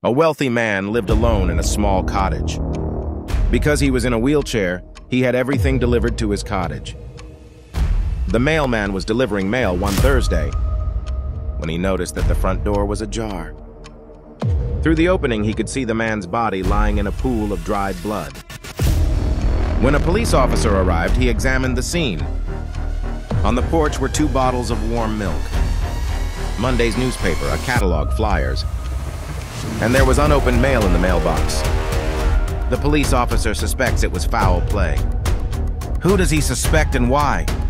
A wealthy man lived alone in a small cottage. Because he was in a wheelchair, he had everything delivered to his cottage. The mailman was delivering mail one Thursday when he noticed that the front door was ajar. Through the opening, he could see the man's body lying in a pool of dried blood. When a police officer arrived, he examined the scene. On the porch were 2 bottles of warm milk, Monday's newspaper, a catalog, flyers, and there was unopened mail in the mailbox. The police officer suspects it was foul play. Who does he suspect and why?